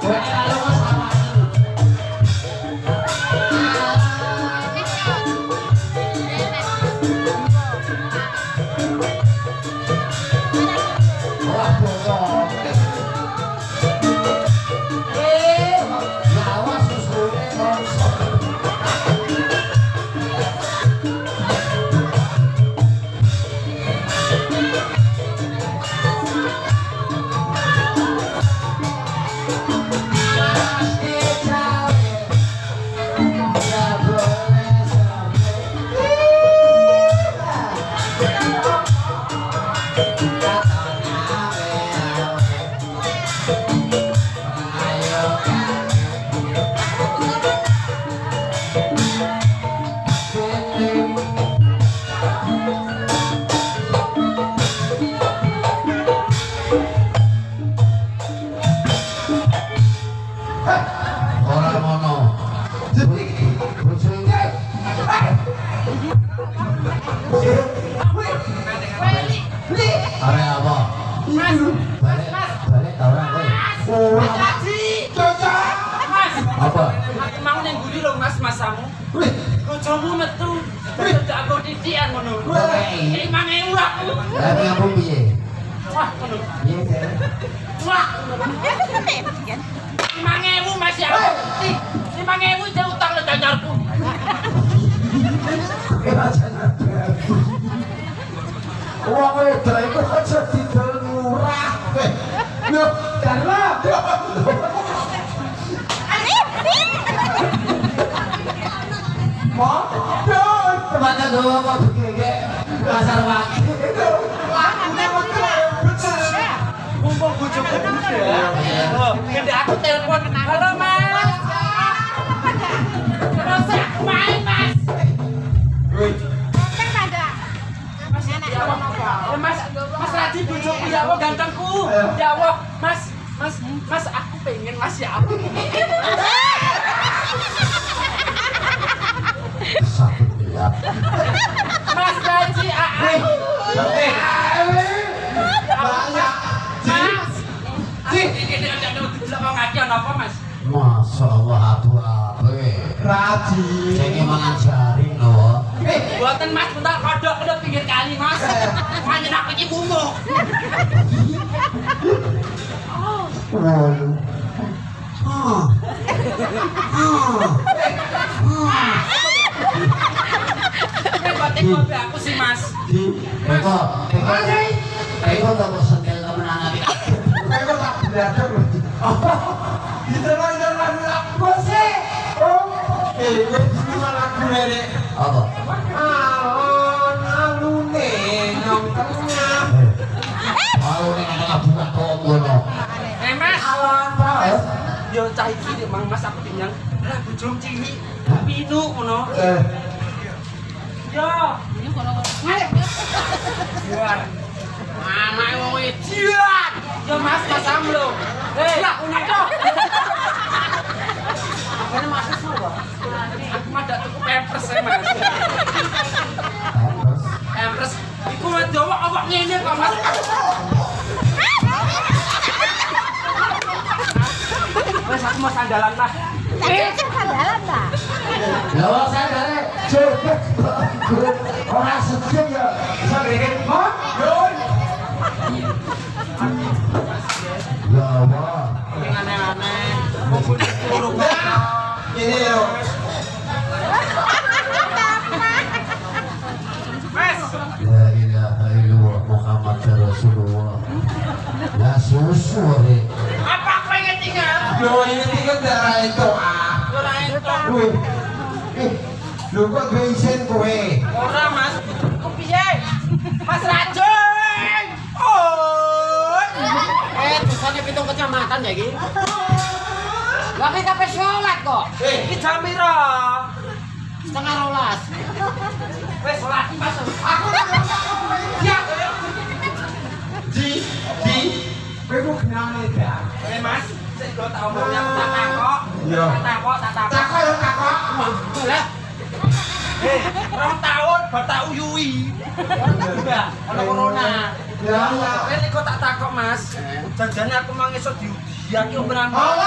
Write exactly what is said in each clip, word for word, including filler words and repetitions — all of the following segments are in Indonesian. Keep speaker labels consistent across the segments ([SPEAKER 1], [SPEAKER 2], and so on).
[SPEAKER 1] Jangan aku mang esok diudiaki omongan.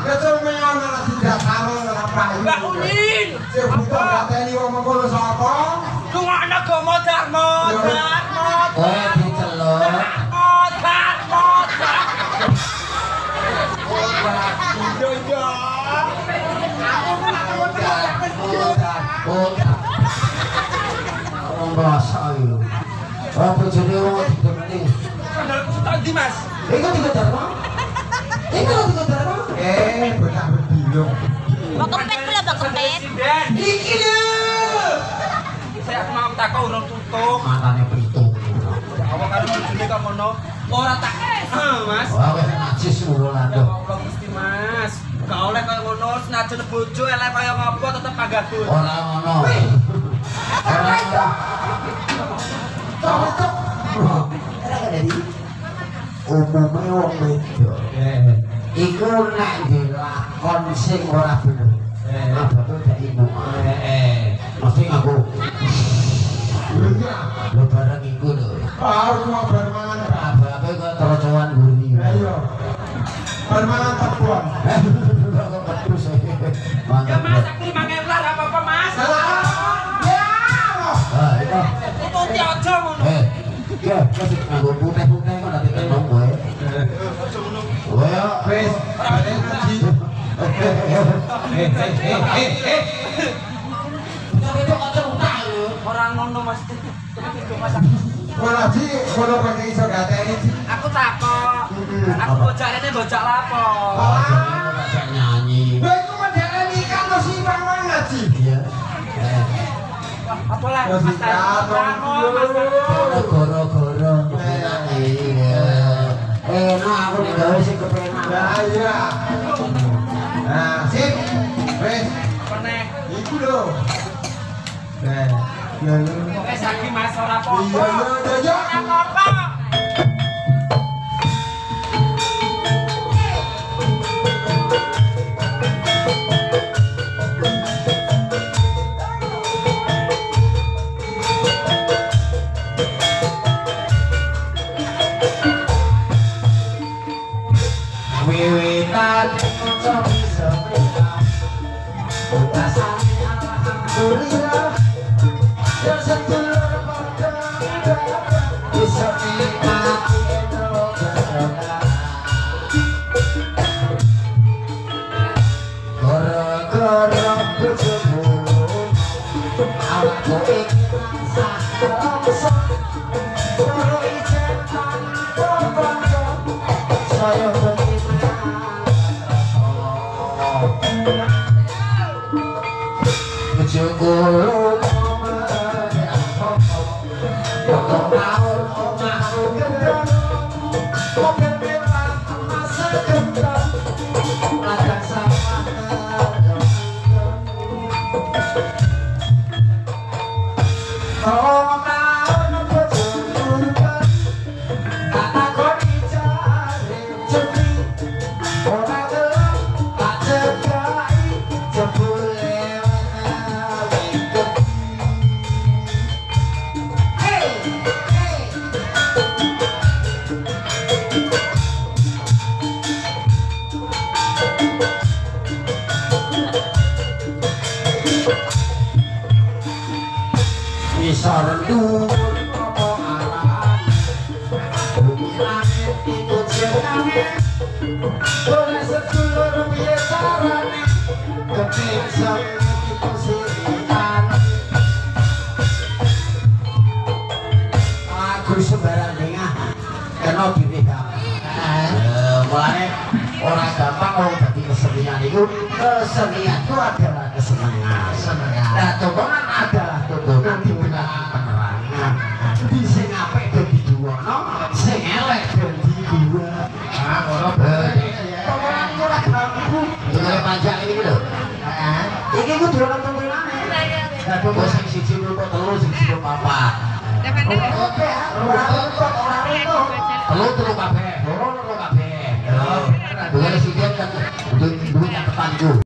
[SPEAKER 1] Ya cuma ana tidak karo ora payu.
[SPEAKER 2] Mbak Unin.
[SPEAKER 1] Sing butuh gateni wong ngono sapa?
[SPEAKER 2] Dungakno gomo darmo, darmo.
[SPEAKER 3] Eh diceluk.
[SPEAKER 2] Modak, modak. Yo yo.
[SPEAKER 3] Orang rasa itu. Apa jadi orang didemeni?
[SPEAKER 2] Tak di Mas.
[SPEAKER 3] Iku tiga dharma. Iku tiga dharma.
[SPEAKER 1] Eh, bocah berbilung.
[SPEAKER 4] Mbak Kempet pula Mbak Kempet.
[SPEAKER 1] Iki lho.
[SPEAKER 2] Saya mau takok urung tutup.
[SPEAKER 3] Matane pritung.
[SPEAKER 2] Apa karo bojone kok ngono? Ora tak. Ah, Mas.
[SPEAKER 3] Wah, wis najis ngono
[SPEAKER 2] Ya
[SPEAKER 3] lho.
[SPEAKER 2] Allah Gusti Mas. Gak oleh kaya ngono, senajan bojo elek kaya ngopo tetep panggah bojo.
[SPEAKER 3] Ora ngono. Ora ngono.
[SPEAKER 1] Cocok.
[SPEAKER 3] Umume wong wedok. Iku nek dilakon sing ora bener. Abaku dak ibu. Heeh. Mesti ngaku.
[SPEAKER 1] Iya.
[SPEAKER 3] Lho bareng iku lho.
[SPEAKER 1] Harus mau bermangan.
[SPEAKER 3] Abaku kok trocoan guri.
[SPEAKER 1] Ayo. Bermangan tepuan.
[SPEAKER 3] Kok pedes.
[SPEAKER 2] Ya Mas, aku lima ewu lah apa-apa Mas.
[SPEAKER 1] Ya.
[SPEAKER 3] Ah, itu.
[SPEAKER 2] Tututi aja ngono.
[SPEAKER 3] Eh, ya, kasih nganggo putih-putih kok nanti tenung kowe.
[SPEAKER 2] Aja ngono.
[SPEAKER 3] Kowe yo
[SPEAKER 1] Wis, balik ngaji.
[SPEAKER 3] eh eh eh eh. Tapi itu kocok utang lho.
[SPEAKER 2] Ora ngono Mas. Itu Mas.
[SPEAKER 1] Ora ji, kono kok iso gateni ji.
[SPEAKER 2] Aku takok. Aku bojarene bojak lapo.
[SPEAKER 3] Oh, jadi ora jak nyanyi.
[SPEAKER 1] Lha iku modele nikah to sih Bang ngaji.
[SPEAKER 3] Iya. Eh,
[SPEAKER 2] Apa lah?
[SPEAKER 1] Ya,
[SPEAKER 2] Mas.
[SPEAKER 1] sikat,
[SPEAKER 2] Bangun Mas.
[SPEAKER 3] goro-goro. Iya. Enak aku nek gawe sing kepenak.
[SPEAKER 1] Lah iya. Nah, sip. Wis,
[SPEAKER 2] Apa nek?
[SPEAKER 1] iku lho. Nah, ya lho.
[SPEAKER 2] Wes lagi Mas ora apa-apa.
[SPEAKER 1] Iya, iya, iya.
[SPEAKER 2] Ora apa-apa.
[SPEAKER 3] Wiwitan kok bisa bilang Utasane alhamdulillah Ya sedulur padha bisa nikmati roda-roda Gara-gara bojomu awakku iki tansah kelongso Karo ijen tanpa bangga saya Jogoro Potong tahun omahku gendong Mobil mewah masa gendong Ladang sawah Tolong tahun bojoku kan Tak takoni jare jeli Ora gelem tak cegai jebule bisa rendur apa aran bumi langit ikut jenenge boleh sedulur piye carane kepiksa itu sirian aku sembarang dengah kena dipikak mulane ora gampang wong dadi kesenian itu kesenian itu adalah kesenangan nah tontonan adalah tontonan di belakang penerangan di sing apik dadi duwono sing elek dadi dua ah ora tontonan itu ora gampang iki panjang iki lho iki kudu ana tontonane nah tonton sing siji loro telu sing siji papat ora ora ora telu telu kabeh loro loro kabeh lho bukan sithik kan duwe duwe catetan iku